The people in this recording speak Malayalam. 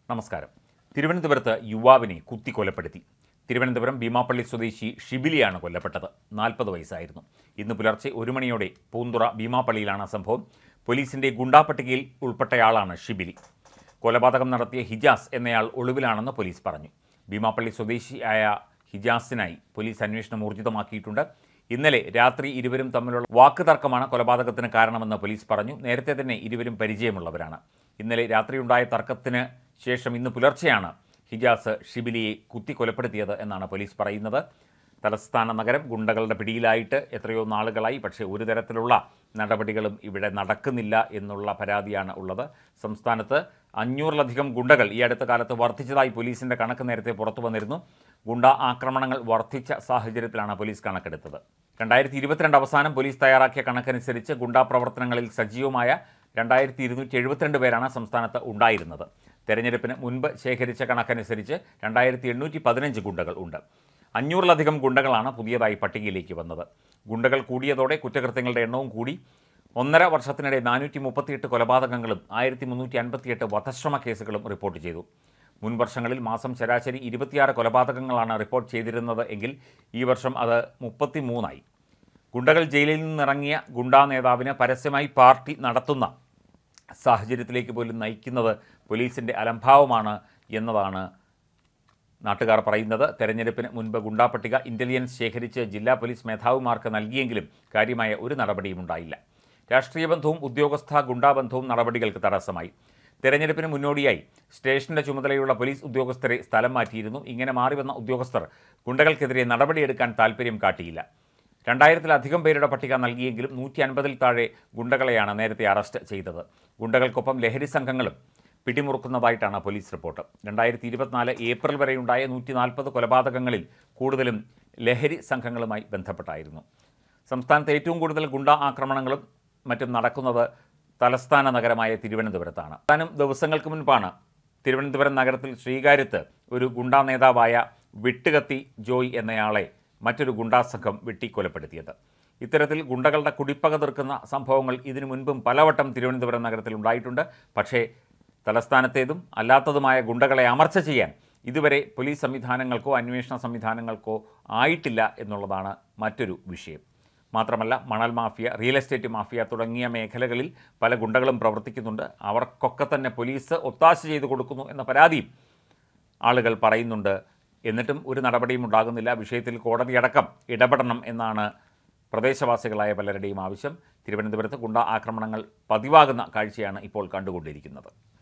നമസ്കാരം. തിരുവനന്തപുരത്ത് യുവാവിനെ കുത്തിക്കൊലപ്പെടുത്തി. തിരുവനന്തപുരം ഭീമാപ്പള്ളി സ്വദേശി ഷിബിലിയാണ് കൊല്ലപ്പെട്ടത്. 40 വയസ്സായിരുന്നു. ഇന്ന് പുലർച്ചെ 1 മണിയോടെ പൂന്തുറ ഭീമാപ്പള്ളിയിലാണ് സംഭവം. പോലീസിന്റെ ഗുണ്ടാപട്ടികയിൽ ഉൾപ്പെട്ടയാളാണ് ഷിബിലി. കൊലപാതകം നടത്തിയ ഹിജാസ് എന്നയാൾ ഒളിവിലാണെന്ന് പോലീസ് പറഞ്ഞു. ഭീമാപ്പള്ളി സ്വദേശിയായ ഹിജാസിനായി പോലീസ് അന്വേഷണം ഊർജിതമാക്കിയിട്ടുണ്ട്. ഇന്നലെ രാത്രി ഇരുവരും തമ്മിലുള്ള വാക്കുതർക്കമാണ് കൊലപാതകത്തിന് കാരണമെന്ന് പോലീസ് പറഞ്ഞു. നേരത്തെ തന്നെ ഇരുവരും പരിചയമുള്ളവരാണ്. ഇന്നലെ രാത്രിയുണ്ടായ തർക്കത്തിന് ശേഷം ഇന്ന് പുലർച്ചെയാണ് ഹിജാസ് ഷിബിലിയെ കുത്തിക്കൊലപ്പെടുത്തിയത് എന്നാണ് പോലീസ് പറയുന്നത്. തലസ്ഥാന നഗരം ഗുണ്ടകളുടെ പിടിയിലായിട്ട് എത്രയോ നാളുകളായി. പക്ഷേ ഒരു തരത്തിലുള്ള നടപടികളും ഇവിടെ നടക്കുന്നില്ല എന്നുള്ള പരാതിയാണ് ഉള്ളത്. സംസ്ഥാനത്ത് 500-ലധികം ഗുണ്ടകൾ ഈ അടുത്ത കാലത്ത് വർദ്ധിച്ചതായി പോലീസിൻ്റെ കണക്ക് നേരത്തെ പുറത്തു വന്നിരുന്നു. ഗുണ്ട ആക്രമണങ്ങൾ വർദ്ധിച്ച സാഹചര്യത്തിലാണ് പോലീസ് കണക്കെടുത്തത്. 2022 അവസാനം പോലീസ് തയ്യാറാക്കിയ കണക്കനുസരിച്ച് ഗുണ്ടാ പ്രവർത്തനങ്ങളിൽ സജീവമായ 2272 പേരാണ് സംസ്ഥാനത്ത് ഉണ്ടായിരുന്നത്. തെരഞ്ഞെടുപ്പിന് മുൻപ് ശേഖരിച്ച കണക്കനുസരിച്ച് 2815 ഗുണ്ടകൾ ഉണ്ട്. 500-ലധികം ഗുണ്ടകളാണ് പുതിയതായി പട്ടികയിലേക്ക് വന്നത്. ഗുണ്ടകൾ കൂടിയതോടെ കുറ്റകൃത്യങ്ങളുടെ എണ്ണവും കൂടി. 1.5 വർഷത്തിനിടെ 438 കൊലപാതകങ്ങളും 1358 വധശ്രമ കേസുകളും റിപ്പോർട്ട് ചെയ്തു. മുൻ വർഷങ്ങളിൽ മാസം ശരാശരി 26 കൊലപാതകങ്ങളാണ് റിപ്പോർട്ട് ചെയ്തിരുന്നത് എങ്കിൽ ഈ വർഷം അത് 33ആയി. ഗുണ്ടകൾ ജയിലിൽ നിന്നിറങ്ങിയ ഗുണ്ടാ നേതാവിന് പരസ്യമായി പാർട്ടി നടത്തുന്ന സാഹചര്യത്തിലേക്ക് പോലും നയിക്കുന്നത് പോലീസിൻ്റെ അലംഭാവമാണ് എന്നതാണ് നാട്ടുകാർ പറയുന്നത്. തെരഞ്ഞെടുപ്പിന് മുൻപ് ഗുണ്ടാ പട്ടിക ഇൻ്റലിജൻസ് ശേഖരിച്ച് ജില്ലാ പോലീസ് മേധാവിമാർക്ക് നൽകിയെങ്കിലും കാര്യമായ ഒരു നടപടിയും ഉണ്ടായില്ല. രാഷ്ട്രീയ ബന്ധവും ഉദ്യോഗസ്ഥ ഗുണ്ടാ ബന്ധവും നടപടികൾക്ക് തടസ്സമായി. തെരഞ്ഞെടുപ്പിന് മുന്നോടിയായി സ്റ്റേഷന്റെ ചുമതലയുള്ള പോലീസ് ഉദ്യോഗസ്ഥരെ സ്ഥലം മാറ്റിയിരുന്നു. ഇങ്ങനെ മാറിവന്ന ഉദ്യോഗസ്ഥർ ഗുണ്ടകൾക്കെതിരെ നടപടിയെടുക്കാൻ താൽപ്പര്യം കാട്ടിയില്ല. 2000-ലധികം പേരുടെ പട്ടിക നൽകിയെങ്കിലും 150-ൽ താഴെ ഗുണ്ടകളെയാണ് നേരത്തെ അറസ്റ്റ് ചെയ്തത്. ഗുണ്ടകൾക്കൊപ്പം ലഹരി സംഘങ്ങളും പിടിമുറുക്കുന്നതായിട്ടാണ് പോലീസ് റിപ്പോർട്ട്. 2024 ഏപ്രിൽ വരെയുണ്ടായ 140 കൊലപാതകങ്ങളിൽ കൂടുതലും ലഹരി സംഘങ്ങളുമായി ബന്ധപ്പെട്ടായിരുന്നു. സംസ്ഥാനത്ത് ഏറ്റവും കൂടുതൽ ഗുണ്ടാ ആക്രമണങ്ങളും മറ്റും നടക്കുന്നത് തലസ്ഥാന നഗരമായ തിരുവനന്തപുരത്താണ്. ഏതാനും ദിവസങ്ങൾക്ക് മുൻപാണ് തിരുവനന്തപുരം നഗരത്തിൽ ശ്രീകാര്യത്ത് ഒരു ഗുണ്ടാ നേതാവായ വെട്ടുകത്തി ജോയ് എന്നയാളെ മറ്റൊരു ഗുണ്ടാ സംഘം വെട്ടിക്കൊലപ്പെടുത്തിയത്. ഇത്തരത്തിൽ ഗുണ്ടകളുടെ കുടിപ്പക തീർക്കുന്ന സംഭവങ്ങൾ ഇതിനു മുൻപും പലവട്ടം തിരുവനന്തപുരം നഗരത്തിൽ ഉണ്ടായിട്ടുണ്ട്. പക്ഷേ തലസ്ഥാനത്തേതും അല്ലാത്തതുമായ ഗുണ്ടകളെ അമർച്ച ചെയ്യാൻ ഇതുവരെ പോലീസ് സംവിധാനങ്ങൾക്കോ അന്വേഷണ സംവിധാനങ്ങൾക്കോ ആയിട്ടില്ല എന്നുള്ളതാണ് മറ്റൊരു വിഷയം. മാത്രമല്ല, മണൽ മാഫിയ, റിയൽ എസ്റ്റേറ്റ് മാഫിയ തുടങ്ങിയ മേഖലകളിൽ പല ഗുണ്ടകളും പ്രവർത്തിക്കുന്നുണ്ട്. അവർക്കൊക്കെ തന്നെ പോലീസ് ഒത്താശ ചെയ്തു കൊടുക്കുന്നു എന്ന പരാതിയും ആളുകൾ പറയുന്നുണ്ട്. എന്നിട്ടും ഒരു നടപടിയും ഉണ്ടാകുന്നില്ല. വിഷയത്തിൽ കോടതിയടക്കം ഇടപെടണം എന്നാണ് പ്രദേശവാസികളായ പലരുടെയും ആവശ്യം. തിരുവനന്തപുരത്ത് ഗുണ്ടാ ആക്രമണങ്ങൾ പതിവാകുന്ന കാഴ്ചയാണ് ഇപ്പോൾ കണ്ടുകൊണ്ടിരിക്കുന്നത്.